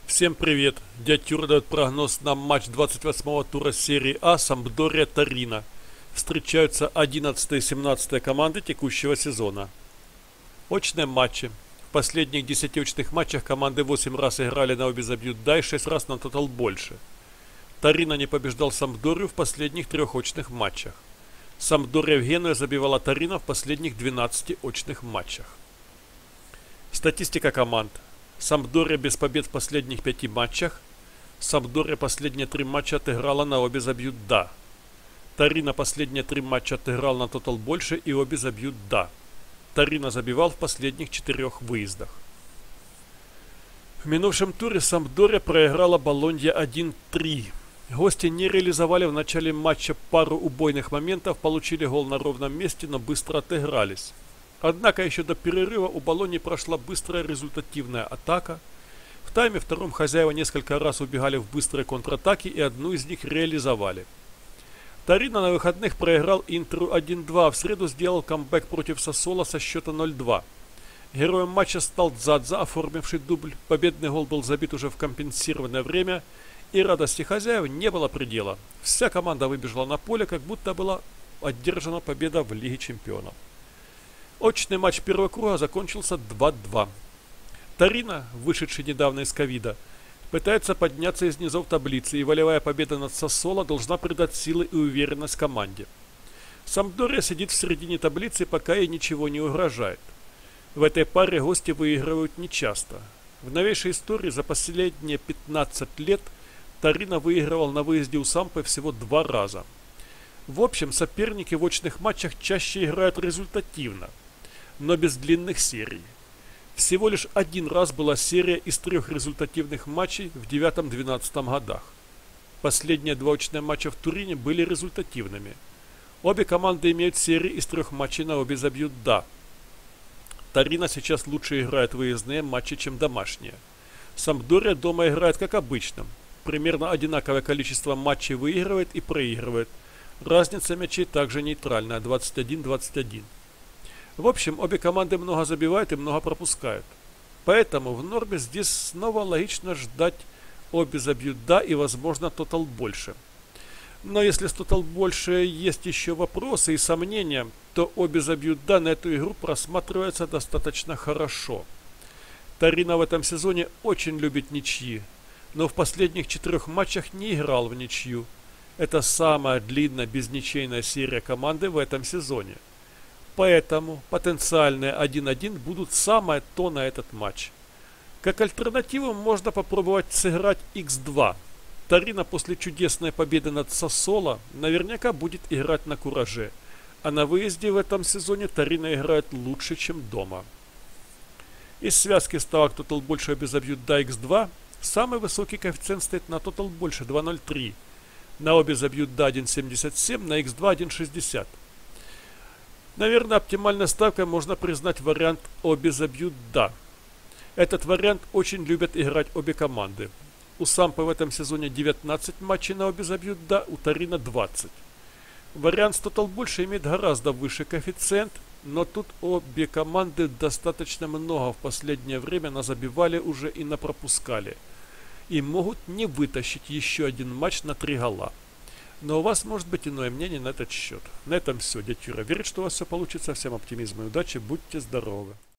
Всем привет! Дядь Юра дает прогноз на матч 28-го тура серии А Сампдория-Торино. Встречаются 11 и 17 команды текущего сезона. Очные матчи. В последних 10 очных матчах команды 8 раз играли на обе забьют да и 6 раз на тотал больше. Торино не побеждал Сампдорию в последних 3 очных матчах. Сампдория в Генуе забивала Торино в последних 12 очных матчах. Статистика команд. Сампдория без побед в последних 5 матчах. Сампдория последние 3 матча отыграла на обе забьют да. Торино последние 3 матча отыграл на тотал больше и обе забьют да. Торино забивал в последних 4 выездах. В минувшем туре Сампдория проиграла Болонья 1-3. Гости не реализовали в начале матча пару убойных моментов, получили гол на ровном месте, но быстро отыгрались. Однако еще до перерыва у Болоньи прошла быстрая результативная атака. В тайме втором хозяева несколько раз убегали в быстрые контратаки и одну из них реализовали. Торино на выходных проиграл Интеру 1-2, а в среду сделал камбэк против Сассоло со счета 0-2. Героем матча стал Дзадза, оформивший дубль. Победный гол был забит уже в компенсированное время, и радости хозяев не было предела. Вся команда выбежала на поле, как будто была одержана победа в Лиге чемпионов. Очный матч первого круга закончился 2-2. Торино, вышедший недавно из ковида, пытается подняться из низов таблицы, и волевая победа над Сассоло должна придать силы и уверенность команде. Сампдория сидит в середине таблицы, пока ей ничего не угрожает. В этой паре гости выигрывают нечасто. В новейшей истории за последние 15 лет Торино выигрывал на выезде у Сампы всего 2 раза. В общем, соперники в очных матчах чаще играют результативно, но без длинных серий. Всего лишь 1 раз была серия из 3 результативных матчей в 9-12 годах. Последние 2 очные матча в Турине были результативными. Обе команды имеют серии из 3 матчей на обе забьют да. Торино сейчас лучше играет выездные матчи, чем домашние. Сампдория дома играет как обычно. Примерно одинаковое количество матчей выигрывает и проигрывает. Разница мячей также нейтральная, 21-21. В общем, обе команды много забивают и много пропускают. Поэтому в норме здесь снова логично ждать обе забьют да и возможно тотал больше. Но если с тотал больше есть еще вопросы и сомнения, то обе забьют да на эту игру просматривается достаточно хорошо. Торино в этом сезоне очень любит ничьи, но в последних 4 матчах не играл в ничью. Это самая длинная безничейная серия команды в этом сезоне. Поэтому потенциальные 1-1 будут самое то на этот матч. Как альтернативу можно попробовать сыграть x2. Торино после чудесной победы над Сассоло наверняка будет играть на кураже. А на выезде в этом сезоне Торино играет лучше, чем дома. Из связки ставок тотал больше обе забьют да x2. Самый высокий коэффициент стоит на тотал больше 2.03. На обе забьют да 1.77, на x2 1.60. Наверное, оптимальной ставкой можно признать вариант обе забьют да. Этот вариант очень любят играть обе команды. У Сампы в этом сезоне 19 матчей на обе забьют да, у Торино 20. Вариант с тотал больше имеет гораздо выше коэффициент, но тут обе команды достаточно много в последнее время назабивали уже и напропускали. И могут не вытащить еще один матч на 3 гола. Но у вас может быть иное мнение на этот счет. На этом все, дядь Юра верит, что у вас все получится. Всем оптимизма и удачи, будьте здоровы.